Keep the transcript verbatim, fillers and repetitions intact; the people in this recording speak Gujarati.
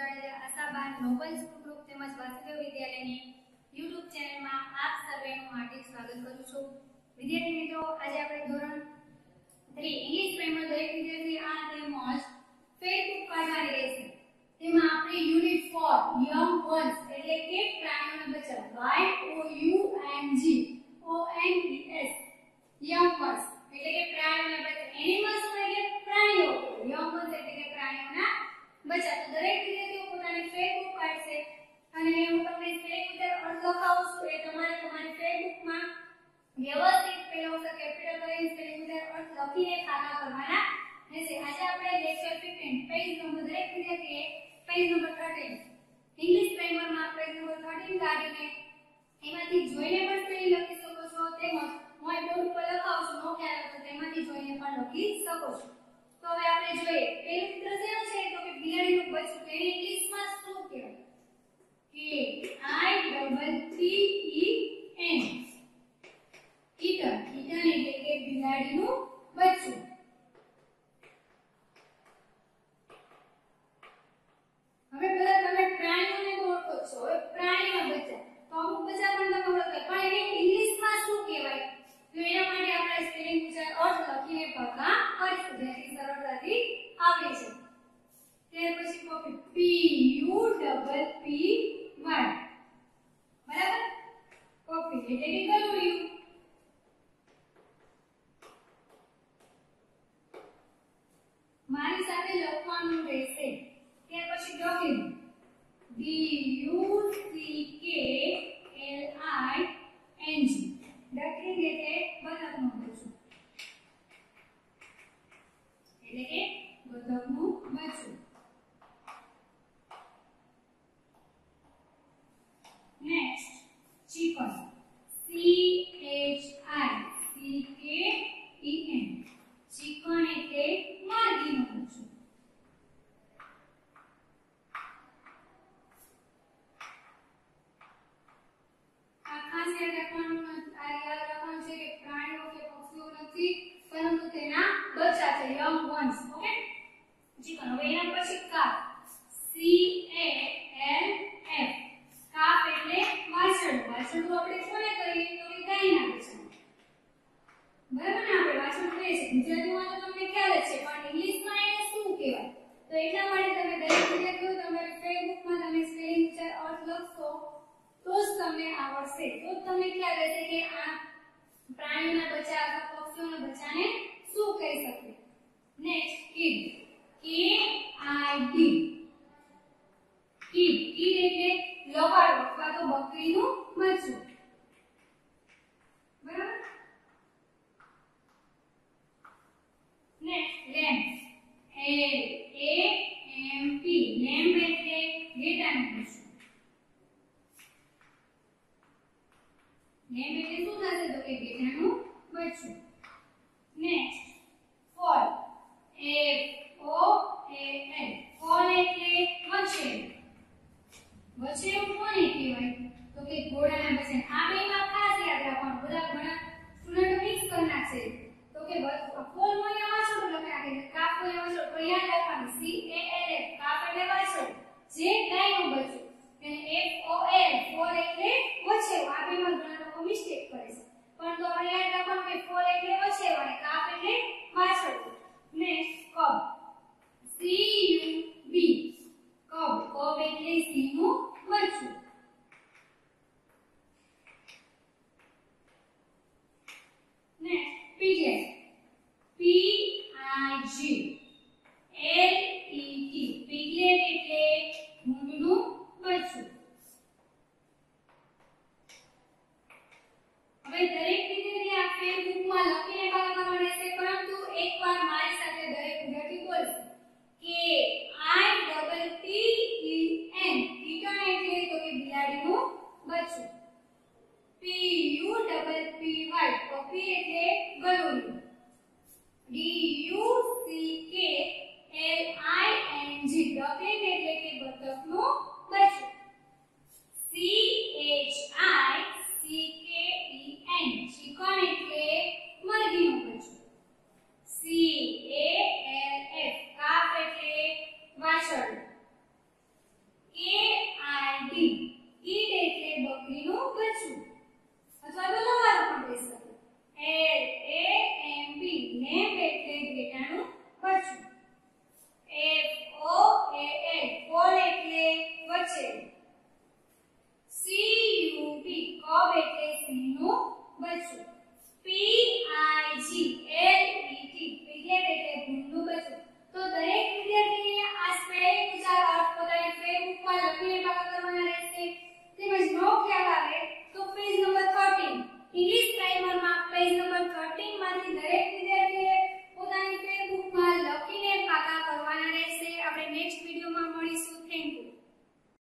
Jadeja Ashaban noble school group તેમજ વાસુદેવ વિદ્યાલયની YouTube ચેનલમાં આપ સર્વેનું હાર્દિક સ્વાગત કરું છું। વિદ્યાર્થી મિત્રો, આજે આપણે ધોરણ ત્રણ ઇંગ્લિશ પ્રાઇમર દરેક વિદ્યાર્થી આ તેમજ ફેસબુક કાઢવાની રહેશે। તેમાં આપણે યુનિટ ચાર યંગ વન્સ એટલે કે પ્રાણીઓના બચ્ચા Y O U N G O N E S young ones એટલે કે પ્રાણીઓના બચ્ચા, એનિમલ્સ એટલે પ્રાણીઓ, યંગ વન્સ એટલે કે પ્રાણીઓના બચ્ચા। તો દરેક વિદ્યાર્થીઓ પોતાની ફેસબુક કાઢશે અને હું તમને સ્પેલિંગ ઉત્તર અર્થ લખાવું છું। એ તમારે તમારી ફેસબુકમાં વ્યવસ્થિત પેલો અક્ષર કેપિટલ કરીને સ્પેલિંગ ઉત્તર અર્થ લખીને ખાતા કરવાના રહેશે। આજે આપણે લેક્ચર પંદર પેજ નંબર દરેક વિદ્યાર્થીએ પેજ નંબર તેર ઇંગ્લિશ પ્રાઇમરમાં પેજ નંબર તેર કાઢીને એમાંથી જોઈને પણ સ્પેલિંગ લખી શકો છો, તેમજ હું બોર્ડ પર લખાવું છું, નો ખ્યાલ હોય તો તેમાંથી જોઈને પણ લખી શકો છો। તો હવે આપણે જોઈએ પેલું સૂત્ર શેનું છે તો કે બિલાડીનું બચ્ચું, તેને ઇંગ્લિશમાં શું કહેવાય? કે I double T E N kitten, kitten એટલે કે બિલાડીનું બચ્ચું। હવે પહેલા તમે પ્રાણીઓને ઓળખો છો, હવે પ્રાણીના બચ્ચા તો અમુક બચ્ચા પણ તમે ઓળખો, પણ એને ઇંગ્લિશમાં શું કહેવાય? તો એના માટે આપણે સ્પેલિંગ ઉચ્ચાર અર્થ લખીને પક્કા કરીશું, જેથી સરળતાથી આવડે છે। ત્યાર પછી copy P U double P Y, બરાબર? કોપી એટલે કે ગલુડિયું। મારી સાથે લખવાનું રહેશે। ત્યાર પછી dogging D U C K L I N G, ડકલિંગ એટલે બતકનું બચ્ચું, એટલે કે બતકનું બચ્ચું। Next chicken C H I C K E N, chicken એટલે મુરગીનું બચ્ચું। આ ખાસ યાદ રાખવાનું આ યાદ રાખવાનું છે કે પ્રાણીઓ કે પક્ષીઓ નથી, પરંતુ તેના બચ્ચા છે, યંગ વન્સ। Okay, chicken. હવે એના પછી calf C A L F, calf એટલે વાછરડું। વાછરડું આપણે કોને કહીએ તો કે ગાયના બચ્ચા, બરાબર ને? આપણે વાછરડું કહીએ છીએ, ગુજરાતીમાં તો તમને ખ્યાલ જ છે, પણ ઇંગ્લિશમાં એને શું કહેવાય? તો એટલા માટે તમે દરેક વિદ્યાર્થીઓ તમારી ફેસબુકમાં તમે સ્પેલિંગ ઉચ્ચાર અર્થ લખશો તો જ તમને આવડશે, તો જ તમને ખ્યાલ રહેશે કે આ પ્રાણીઓના બચ્ચા અથવા પક્ષીઓના બચ્ચાને શું કહી શકીએ। Next kid K I D, kid, kid એટલે લવાડો અથવા તો બકરીનું બચ્ચું, બરાબર? Next lamp L A M P, lamp એટલે ઘેટાનું બચ્ચું। લેમ્પ એટલે શું થશે તો કે ઘેટાનું બચ્ચું। Next foal F O A L, foal એટલે વછેરું। વછેરું કોને કહેવાય તો કે ઘોડાના બચ્ચાને। આ બેમાં ખાસ યાદ રાખવાનું, બધા ઘણા સ્ટુડન્ટ મિક્સ કરી નાખશે તો કે ફોલ મોયા વાછરડું લખી નાખે, કાફ મોયા વાછરડું, તો યાદ રાખવાનું C A L F, calf એટલે વાછરડું, જે ગાયનું બચ્ચું, અને F O L, ફોલ એટલે વછેરું। આ બેમાં ઘણા લોકો મિસ્ટેક કરે છે, પરંતુ આપણે યાદ રાખવાનું કે ફોલ એટલે વછેરું અને કાફ એટલે વાછરડું। Next cub C U B, cub, cub એટલે સિંહનું બચ્ચું। Next piglet P I G L E T, piglet એટલે ભૂંડનું બચ્ચું। હવે દરેક વિદ્યાર્થી આ ફેસબુકમાં લખીને કામ કરવાનું રહેશે, પરંતુ એકવાર મારી સાથે દરેક વિદ્યાર્થી બોલશે કે I double T E N, kitten એટલે તો કે બિલાડીનું બચ્ચું। P U double P Y, puppy એટલે ગરુડિયું। D U C K L I N G, ડકલિંગ એટલે કે